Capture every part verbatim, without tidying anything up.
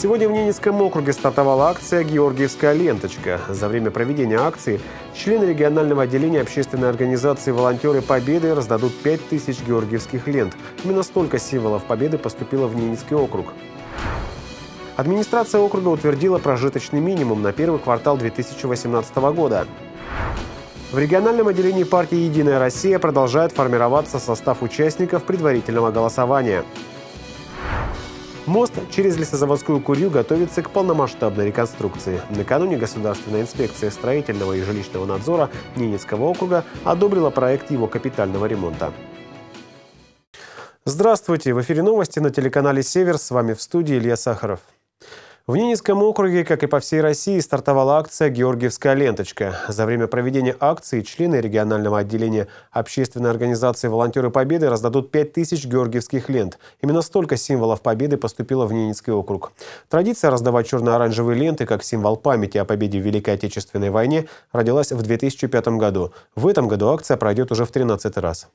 Сегодня в Ненецком округе стартовала акция «Георгиевская ленточка». За время проведения акции члены регионального отделения общественной организации «Волонтеры Победы» раздадут пять тысяч георгиевских лент. Именно столько символов Победы поступило в Ненецкий округ. Администрация округа утвердила прожиточный минимум на первый квартал две тысячи восемнадцатого года. В региональном отделении партии «Единая Россия» продолжает формироваться состав участников предварительного голосования. Мост через Лесозаводскую Курью готовится к полномасштабной реконструкции. Накануне Государственная инспекция строительного и жилищного надзора Ненецкого округа одобрила проект его капитального ремонта. Здравствуйте! В эфире новости на телеканале «Север». С вами в студии Илья Сахаров. В Ненецком округе, как и по всей России, стартовала акция «Георгиевская ленточка». За время проведения акции члены регионального отделения общественной организации «Волонтеры Победы» раздадут пять тысяч георгиевских лент. Именно столько символов Победы поступило в Ненецкий округ. Традиция раздавать черно-оранжевые ленты как символ памяти о победе в Великой Отечественной войне родилась в две тысячи пятом году. В этом году акция пройдет уже в тринадцатый раз.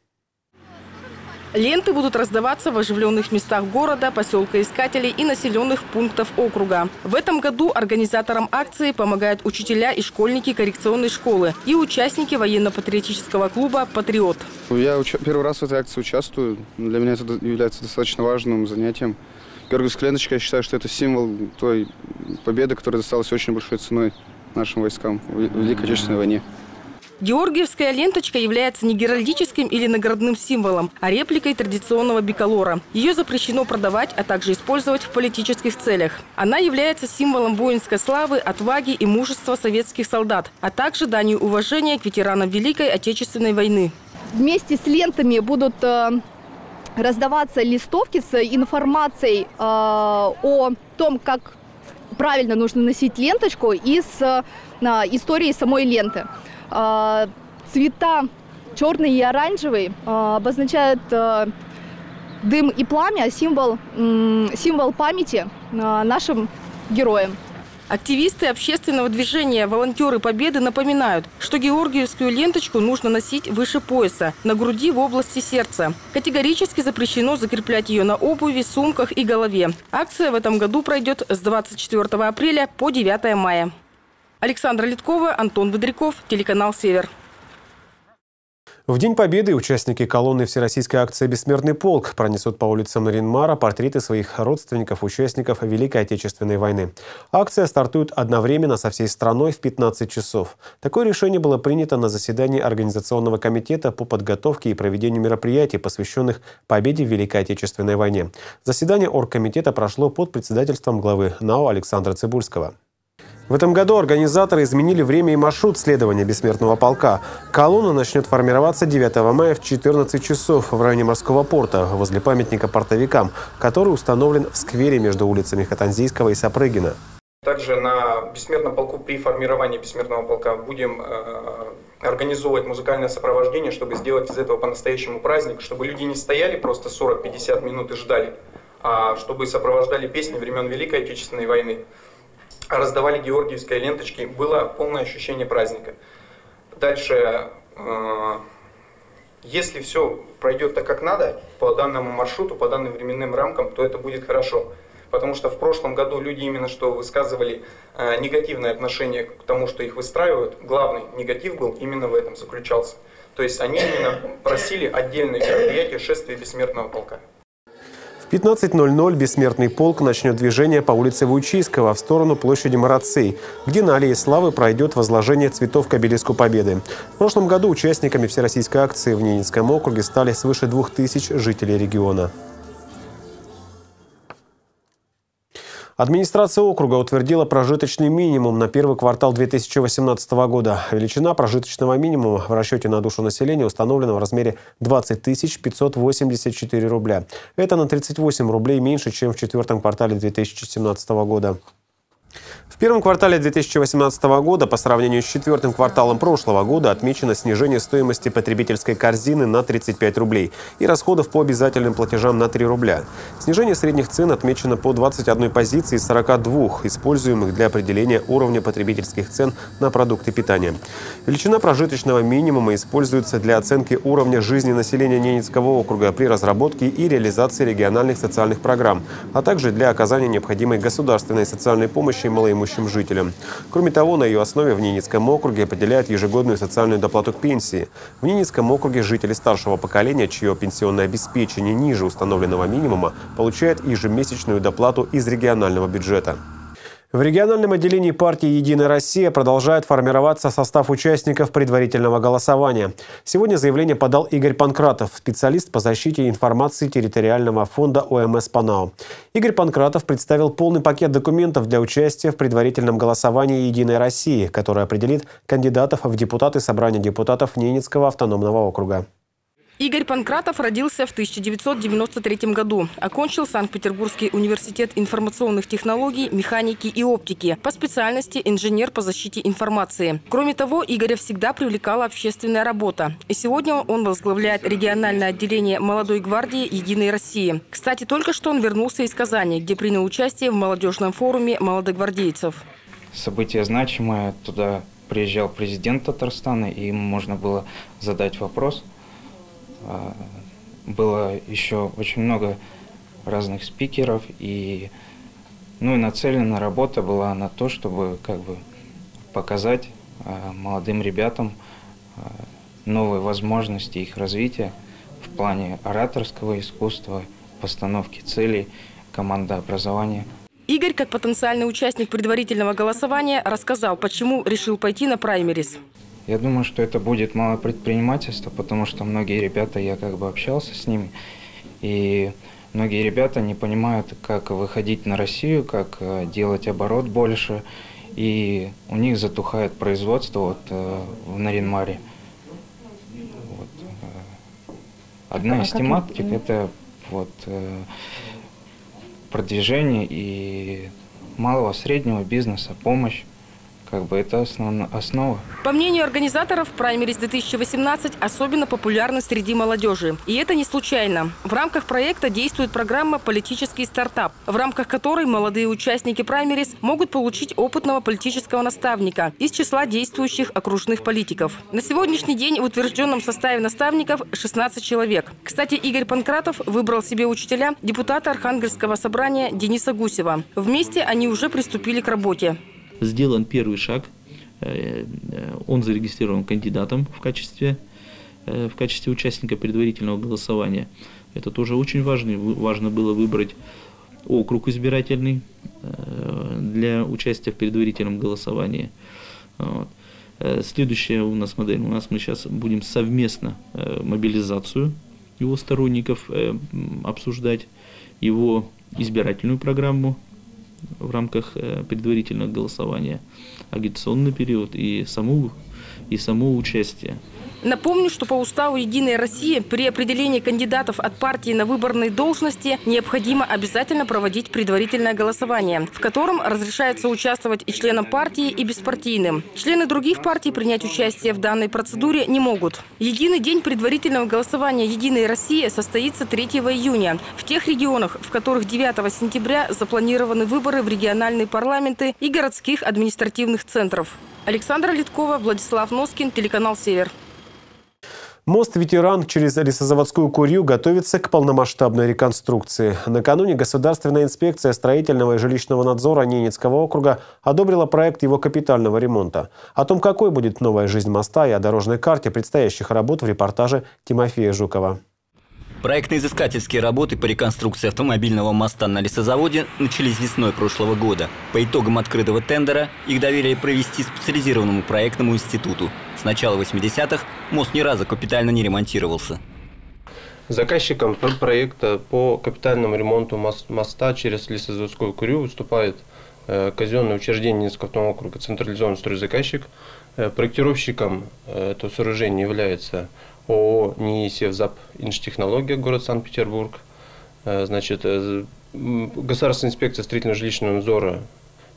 Ленты будут раздаваться в оживленных местах города, поселка Искателей и населенных пунктов округа. В этом году организаторам акции помогают учителя и школьники коррекционной школы и участники военно-патриотического клуба «Патриот». Я первый раз в этой акции участвую. Для меня это является достаточно важным занятием. Георгиевская ленточка, я считаю, что это символ той победы, которая досталась очень большой ценой нашим войскам в Великой Отечественной войне. Георгиевская ленточка является не геральдическим или наградным символом, а репликой традиционного биколора. Ее запрещено продавать, а также использовать в политических целях. Она является символом воинской славы, отваги и мужества советских солдат, а также данью уважения к ветеранам Великой Отечественной войны. Вместе с лентами будут э, раздаваться листовки с информацией э, о том, как правильно нужно носить ленточку, и с э, историей самой ленты. Цвета черный и оранжевый обозначают дым и пламя, символ, символ памяти нашим героям. Активисты общественного движения «Волонтеры Победы» напоминают, что георгиевскую ленточку нужно носить выше пояса, на груди в области сердца. Категорически запрещено закреплять ее на обуви, сумках и голове. Акция в этом году пройдет с двадцать четвёртого апреля по девятое мая. Александра Литкова, Антон Бодряков, телеканал «Север». В День Победы участники колонны Всероссийской акции «Бессмертный полк» пронесут по улицам Нарьян-Мара портреты своих родственников, участников Великой Отечественной войны. Акция стартует одновременно со всей страной в пятнадцать часов. Такое решение было принято на заседании Организационного комитета по подготовке и проведению мероприятий, посвященных победе в Великой Отечественной войне. Заседание оргкомитета прошло под председательством главы НАО Александра Цибульского. В этом году организаторы изменили время и маршрут следования Бессмертного полка. Колонна начнет формироваться девятого мая в четырнадцать часов в районе морского порта, возле памятника портовикам, который установлен в сквере между улицами Хатанзийского и Сапрыгина. Также на Бессмертном полку при формировании Бессмертного полка будем э, организовывать музыкальное сопровождение, чтобы сделать из этого по-настоящему праздник, чтобы люди не стояли просто сорок-пятьдесят минут и ждали, а чтобы сопровождали песни времен Великой Отечественной войны. Раздавали георгиевские ленточки, было полное ощущение праздника. Дальше, э, если все пройдет так, как надо, по данному маршруту, по данным временным рамкам, то это будет хорошо. Потому что в прошлом году люди именно что высказывали э, негативное отношение к тому, что их выстраивают. Главный негатив был именно в этом заключался. То есть они именно просили отдельное мероприятие шествия Бессмертного полка. В пятнадцать ноль ноль Бессмертный полк начнет движение по улице Вуйчийского в сторону площади Марацей, где на Аллее Славы пройдет возложение цветов к обелиску Победы. В прошлом году участниками всероссийской акции в Ненецком округе стали свыше двух тысяч жителей региона. Администрация округа утвердила прожиточный минимум на первый квартал две тысячи восемнадцатого года. Величина прожиточного минимума в расчете на душу населения установлена в размере двадцать тысяч пятьсот восемьдесят четыре рубля. Это на тридцать восемь рублей меньше, чем в четвертом квартале две тысячи семнадцатого года. В первом квартале две тысячи восемнадцатого года по сравнению с четвертым кварталом прошлого года отмечено снижение стоимости потребительской корзины на тридцать пять рублей и расходов по обязательным платежам на три рубля. Снижение средних цен отмечено по двадцати одной позиции из сорока двух, используемых для определения уровня потребительских цен на продукты питания. Величина прожиточного минимума используется для оценки уровня жизни населения Ненецкого округа при разработке и реализации региональных социальных программ, а также для оказания необходимой государственной социальной помощи малоимущим жителям. Кроме того, на ее основе в Ненецком округе определяют ежегодную социальную доплату к пенсии. В Ненецком округе жители старшего поколения, чье пенсионное обеспечение ниже установленного минимума, получают ежемесячную доплату из регионального бюджета. В региональном отделении партии «Единая Россия» продолжает формироваться состав участников предварительного голосования. Сегодня заявление подал Игорь Панкратов, специалист по защите информации территориального фонда ОМС ПАНАО. Игорь Панкратов представил полный пакет документов для участия в предварительном голосовании «Единой России», который определит кандидатов в депутаты Собрания депутатов Ненецкого автономного округа. Игорь Панкратов родился в тысяча девятьсот девяносто третьем году. Окончил Санкт-Петербургский университет информационных технологий, механики и оптики. По специальности инженер по защите информации. Кроме того, Игоря всегда привлекала общественная работа. И сегодня он возглавляет региональное отделение молодой гвардии «Единой России». Кстати, только что он вернулся из Казани, где принял участие в молодежном форуме молодогвардейцев. Событие значимое. Туда приезжал президент Татарстана, и ему можно было задать вопрос. Было еще очень много разных спикеров, и, ну, и нацелена работа была на то, чтобы как бы показать а, молодым ребятам а, новые возможности их развития в плане ораторского искусства, постановки целей, командообразования. Игорь, как потенциальный участник предварительного голосования, рассказал, почему решил пойти на праймерис. Я думаю, что это будет малое предпринимательство, потому что многие ребята, я как бы общался с ними, и многие ребята не понимают, как выходить на Россию, как делать оборот больше, и у них затухает производство вот, в Нарьян-Маре. Вот. Одна из тематик – это вот, продвижение и малого среднего бизнеса, помощь. Как бы это основна, основа. По мнению организаторов, праймерис две тысячи восемнадцать особенно популярны среди молодежи. И это не случайно. В рамках проекта действует программа «Политический стартап», в рамках которой молодые участники праймерис могут получить опытного политического наставника из числа действующих окружных политиков. На сегодняшний день в утвержденном составе наставников шестнадцать человек. Кстати, Игорь Панкратов выбрал себе учителя депутата Архангельского собрания Дениса Гусева. Вместе они уже приступили к работе. Сделан первый шаг, он зарегистрирован кандидатом в качестве, в качестве участника предварительного голосования. Это тоже очень важно, важно было выбрать округ избирательный для участия в предварительном голосовании. Вот. Следующая у нас модель, у нас мы сейчас будем совместно мобилизацию его сторонников обсуждать, его избирательную программу в рамках предварительного голосования, агитационный период и само, и само участие. Напомню, что по уставу «Единой России» при определении кандидатов от партии на выборные должности необходимо обязательно проводить предварительное голосование, в котором разрешается участвовать и членам партии, и беспартийным. Члены других партий принять участие в данной процедуре не могут. Единый день предварительного голосования «Единой России» состоится третьего июня. В тех регионах, в которых девятого сентября запланированы выборы в региональные парламенты и городских административных центров. Александра Литкова, Владислав Носкин, телеканал «Север». Мост «Ветеран» через Лесозаводскую Курью готовится к полномасштабной реконструкции. Накануне Государственная инспекция строительного и жилищного надзора Ненецкого округа одобрила проект его капитального ремонта. О том, какой будет новая жизнь моста и о дорожной карте предстоящих работ в репортаже Тимофея Жукова. Проектно-изыскательские работы по реконструкции автомобильного моста на лесозаводе начались весной прошлого года. По итогам открытого тендера их доверили провести специализированному проектному институту. С начала восьмидесятых мост ни разу капитально не ремонтировался. Заказчиком проекта по капитальному ремонту моста через Лесозаводскую Курью выступает казенное учреждение Ненецкого автономного округа «Централизованный стройзаказчик». Проектировщиком этого сооружения является ООО «НИИ-Севзап Инжтехнология», город Санкт-Петербург. Значит, Государственная инспекция строительно-жилищного надзора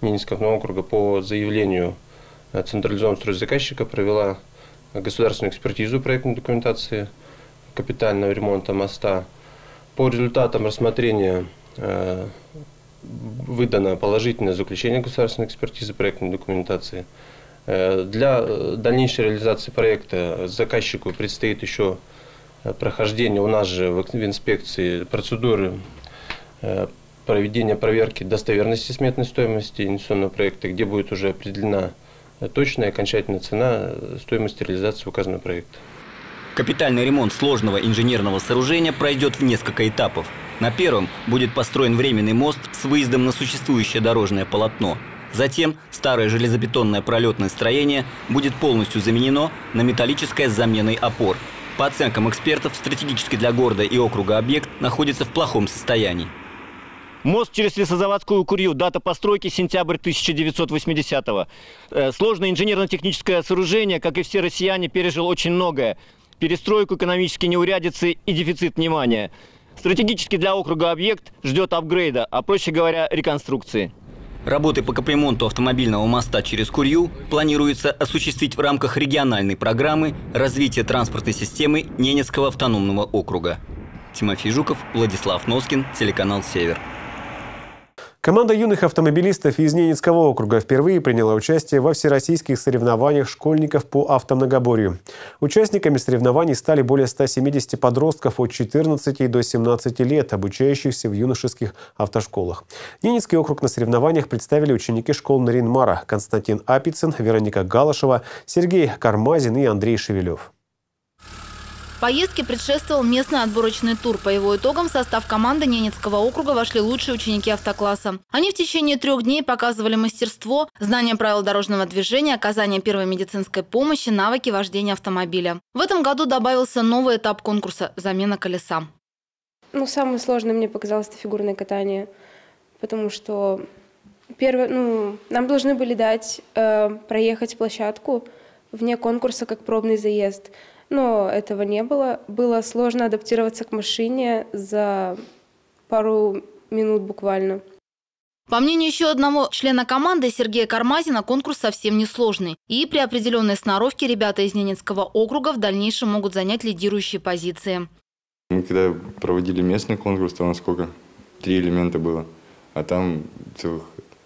Ненецкого автономного округа по заявлению централизованного стройзаказчика провела государственную экспертизу проектной документации капитального ремонта моста. По результатам рассмотрения э, выдано положительное заключение государственной экспертизы проектной документации. Э, для дальнейшей реализации проекта заказчику предстоит еще прохождение у нас же в, в инспекции процедуры э, проведения проверки достоверности сметной стоимости инвестиционного проекта, где будет уже определена точная и окончательная цена стоимости реализации указанного проекта. Капитальный ремонт сложного инженерного сооружения пройдет в несколько этапов. На первом будет построен временный мост с выездом на существующее дорожное полотно. Затем старое железобетонное пролетное строение будет полностью заменено на металлическое с заменой опор. По оценкам экспертов, стратегически для города и округа объект находится в плохом состоянии. Мост через Лесозаводскую Курью. Дата постройки сентябрь тысяча девятьсот восьмидесятого. Сложное инженерно-техническое сооружение, как и все россияне, пережил очень многое. Перестройку, экономические неурядицы и дефицит внимания. Стратегически для округа объект ждет апгрейда, а проще говоря, реконструкции. Работы по капремонту автомобильного моста через Курью планируется осуществить в рамках региональной программы развития транспортной системы Ненецкого автономного округа. Тимофей Жуков, Владислав Носкин, телеканал «Север». Команда юных автомобилистов из Ненецкого округа впервые приняла участие во всероссийских соревнованиях школьников по автомногоборью. Участниками соревнований стали более ста семидесяти подростков от четырнадцати до семнадцати лет, обучающихся в юношеских автошколах. Ненецкий округ на соревнованиях представили ученики школ Нарин-Мара: Константин Апицын, Вероника Галышева, Сергей Кармазин и Андрей Шевелев. Поездке предшествовал местный отборочный тур. По его итогам в состав команды Ненецкого округа вошли лучшие ученики автокласса. Они в течение трех дней показывали мастерство, знание правил дорожного движения, оказание первой медицинской помощи, навыки вождения автомобиля. В этом году добавился новый этап конкурса – замена колеса. Ну, самое сложное мне показалось это фигурное катание, потому что первое, ну, нам должны были дать э, проехать площадку вне конкурса как пробный заезд. Но этого не было. Было сложно адаптироваться к машине за пару минут буквально. По мнению еще одного члена команды, Сергея Кармазина, конкурс совсем не сложный. И при определенной сноровке ребята из Ненецкого округа в дальнейшем могут занять лидирующие позиции. Мы когда проводили местный конкурс, там сколько? Три элемента было. А там целых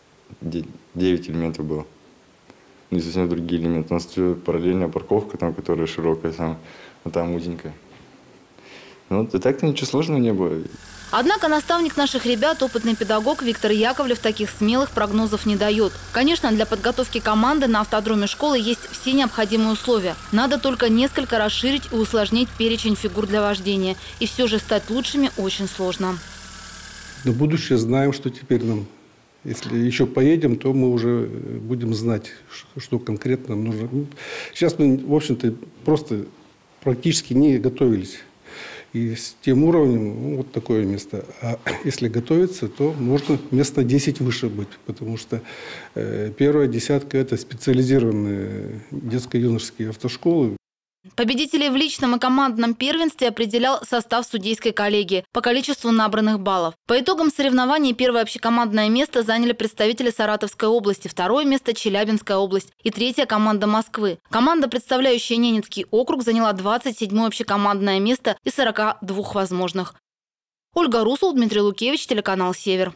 девять элементов было. Не совсем другие элементы. У нас параллельная парковка, там, которая широкая, там, а там узенькая. Ну, и так-то ничего сложного не было. Однако наставник наших ребят, опытный педагог Виктор Яковлев, таких смелых прогнозов не дает. Конечно, для подготовки команды на автодроме школы есть все необходимые условия. Надо только несколько расширить и усложнить перечень фигур для вождения. И все же стать лучшими очень сложно. На будущее знаем, что теперь нам. Если еще поедем, то мы уже будем знать, что конкретно нам нужно. Сейчас мы, в общем-то, просто практически не готовились. И с тем уровнем, ну, вот такое место. А если готовиться, то можно место десять выше быть. Потому что э, первая десятка – это специализированные детско-юношеские автошколы. Победителей в личном и командном первенстве определял состав судейской коллегии по количеству набранных баллов. По итогам соревнований первое общекомандное место заняли представители Саратовской области, второе место – Челябинская область и третья – команда Москвы. Команда, представляющая Ненецкий округ, заняла двадцать седьмое общекомандное место из сорока двух возможных. Ольга Русул, Дмитрий Лукевич, телеканал «Север».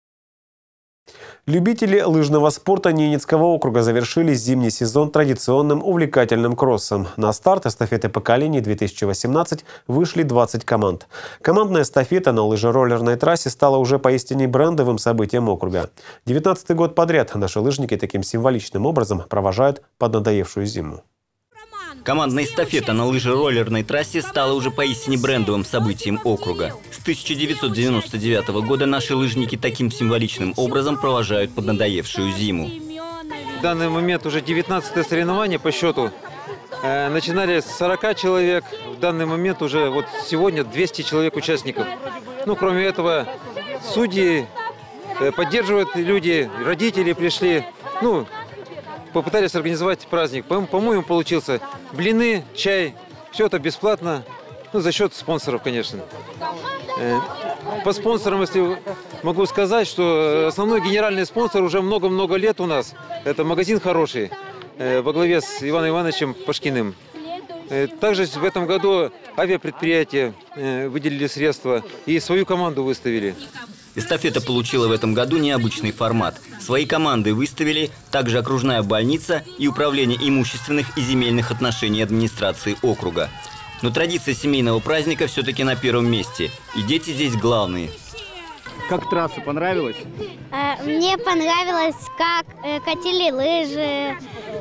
Любители лыжного спорта Ненецкого округа завершили зимний сезон традиционным увлекательным кроссом. На старт эстафеты поколений две тысячи восемнадцать вышли двадцать команд. Командная эстафета на лыжероллерной трассе стала уже поистине брендовым событием округа. девятнадцатый год подряд наши лыжники таким символичным образом провожают поднадоевшую зиму. Командная эстафета на лыжероллерной трассе стала уже поистине брендовым событием округа. С тысяча девятьсот девяносто девятого года наши лыжники таким символичным образом провожают поднадоевшую зиму. В данный момент уже девятнадцатое соревнование по счету. Э, начинали с сорока человек. В данный момент уже вот сегодня двести человек участников. Ну, кроме этого, судьи э, поддерживают люди, родители пришли. Ну, попытались организовать праздник. По-моему, получился блины, чай. Все это бесплатно. Ну, за счет спонсоров, конечно. По спонсорам, если могу сказать, что основной генеральный спонсор уже много-много лет у нас. Это магазин «Хороший» во главе с Иваном Ивановичем Пашкиным. Также в этом году авиапредприятия выделили средства и свою команду выставили. Эстафета получила в этом году необычный формат. Свои команды выставили также окружная больница и управление имущественных и земельных отношений администрации округа. Но традиция семейного праздника все-таки на первом месте. И дети здесь главные. Как трасса, понравилась? Мне понравилось, как катили лыжи.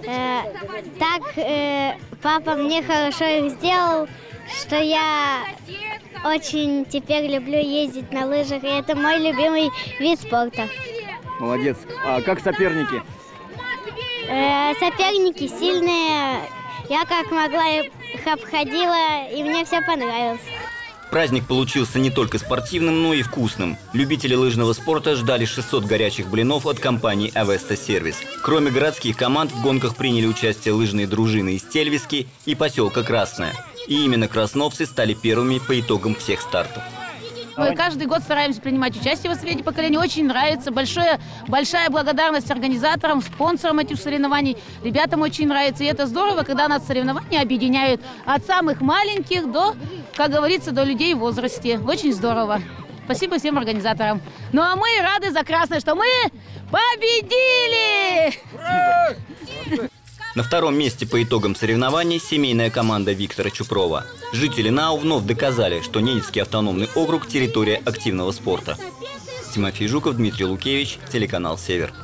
Так папа мне хорошо их сделал, что я очень теперь люблю ездить на лыжах. И это мой любимый вид спорта. Молодец. А как соперники? Соперники сильные. Я как могла их обходила, и мне все понравилось. Праздник получился не только спортивным, но и вкусным. Любители лыжного спорта ждали шестьсот горячих блинов от компании «Авеста Сервис». Кроме городских команд, в гонках приняли участие лыжные дружины из Тельвиски и поселка Красное. И именно красновцы стали первыми по итогам всех стартов. Мы каждый год стараемся принимать участие в «Свете поколения». Очень нравится. Большое, большая благодарность организаторам, спонсорам этих соревнований. Ребятам очень нравится. И это здорово, когда нас соревнования объединяют от самых маленьких до, как говорится, до людей в возрасте. Очень здорово. Спасибо всем организаторам. Ну а мы рады за Красное, что мы победили! На втором месте по итогам соревнований семейная команда Виктора Чупрова. Жители НАУ вновь доказали, что Ненецкий автономный округ – территория активного спорта. Тимофей Жуков, Дмитрий Лукевич, телеканал «Север».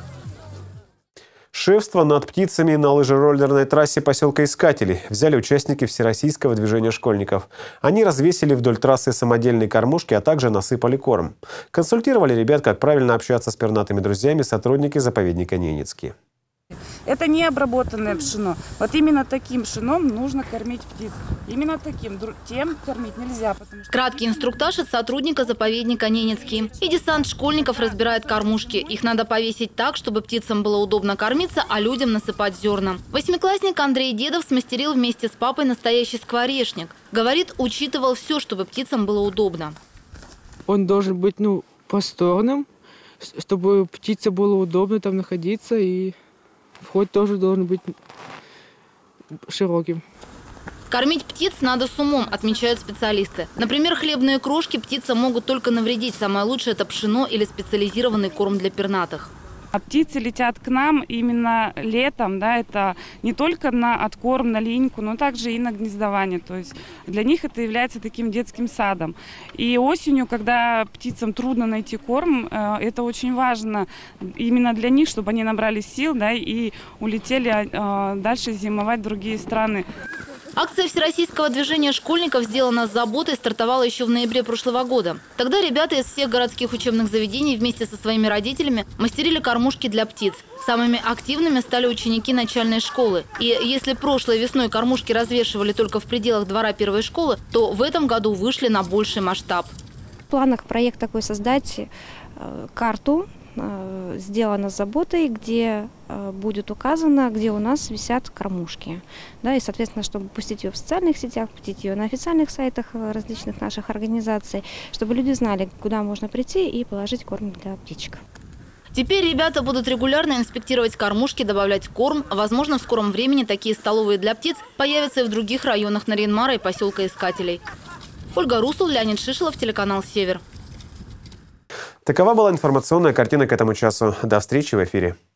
Шефство над птицами на лыжероллерной трассе поселка Искателей взяли участники всероссийского движения школьников. Они развесили вдоль трассы самодельные кормушки, а также насыпали корм. Консультировали ребят, как правильно общаться с пернатыми друзьями, сотрудники заповедника Ненецкий. Это не обработанное пшено. Вот именно таким пшеном нужно кормить птиц. Именно таким. Тем кормить нельзя. Потому что... Краткий инструктаж от сотрудника заповедника Ненецкий. И десант школьников разбирает кормушки. Их надо повесить так, чтобы птицам было удобно кормиться, а людям насыпать зерна. Восьмиклассник Андрей Дедов смастерил вместе с папой настоящий скворечник. Говорит, учитывал все, чтобы птицам было удобно. Он должен быть, ну, просторным, чтобы птице было удобно там находиться, и вход тоже должен быть широким. Кормить птиц надо с умом, отмечают специалисты. Например, хлебные крошки птицам могут только навредить. Самое лучшее – это пшено или специализированный корм для пернатых. А птицы летят к нам именно летом, да, это не только на откорм, на линьку, но также и на гнездование. То есть для них это является таким детским садом. И осенью, когда птицам трудно найти корм, это очень важно именно для них, чтобы они набрали сил, да, и улетели дальше зимовать в другие страны. Акция Всероссийского движения школьников «Сделано с заботой» стартовала еще в ноябре прошлого года. Тогда ребята из всех городских учебных заведений вместе со своими родителями мастерили кормушки для птиц. Самыми активными стали ученики начальной школы. И если прошлой весной кормушки развешивали только в пределах двора первой школы, то в этом году вышли на больший масштаб. В планах проект такой создать карту, сделано с заботой, где будет указано, где у нас висят кормушки. Да, и, соответственно, чтобы пустить ее в социальных сетях, пустить ее на официальных сайтах различных наших организаций, чтобы люди знали, куда можно прийти и положить корм для птичек. Теперь ребята будут регулярно инспектировать кормушки, добавлять корм. Возможно, в скором времени такие столовые для птиц появятся и в других районах Нарьян-Мара и поселка Искателей. Ольга Русул, Леонид Шишелов, телеканал «Север». Такова была информационная картина к этому часу. До встречи в эфире.